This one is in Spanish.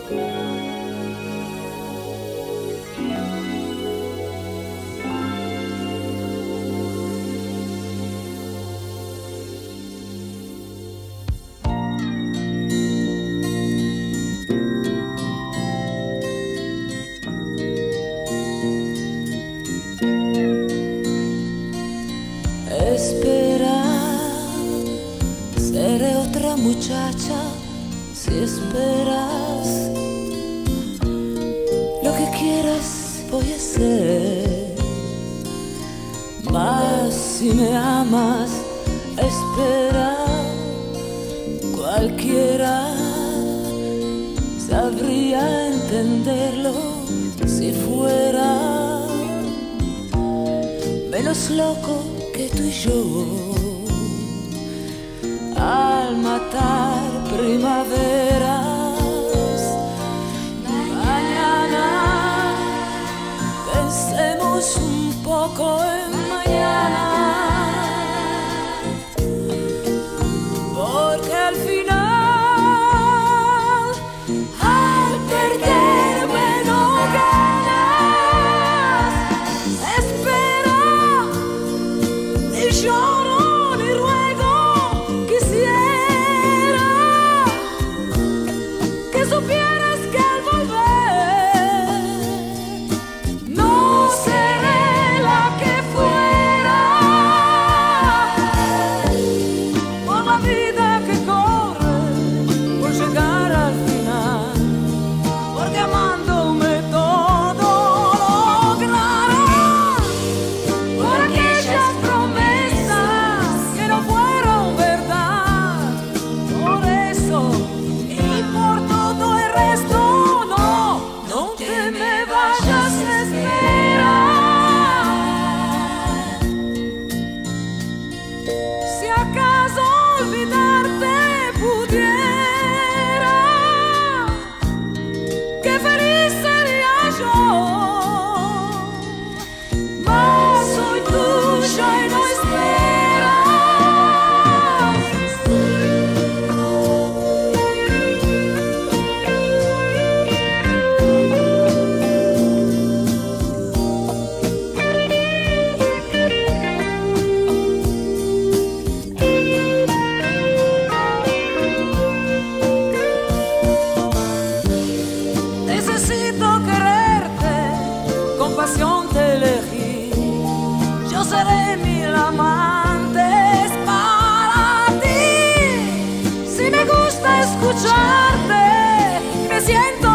Seré otra muchacha si esperas. Lo que quieras voy a hacer. Mas si me amas, espera. Cualquiera sabría entenderlo si fuera menos loco que tú y yo. Al matar primaveras, mañana pensemos un poco en mañana, porque al final, al perderme no ganas. Espera, ni lloro ni ruego. Supieras que al volver no seré la que fuera, por la vida que corre, por llegar al final, porque amándome todo lograrás, por aquellas promesas que no fueron verdad, por eso y por todo el resto, no te me vayas a esperar. Si acaso olvidarte pudiera, qué feliz sería yo. Mas soy tuya y no te elegí, yo seré mil amantes para ti. Si me gusta escucharte, me siento